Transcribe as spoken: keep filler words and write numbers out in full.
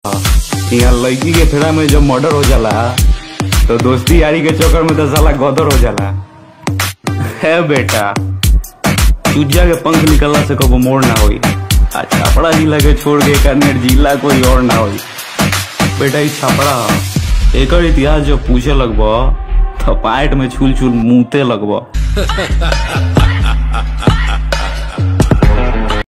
यहाँ लड़की के फेरा में जब मर्डर हो जाला तो दोस्ती यारी के चक्कर में तो साला गदर हो जाला। है बेटा, चूजा के पंख निकलना से कबो मोड़ ना होई। अच्छा छापड़ा जिला के छोड़ के कन्नेर जिला कोई और ना होई। बेटा ई छापड़ा एकर इतिहास जब पूछे लगबो तो पाइट में छुल छुल मुँहते लगबो।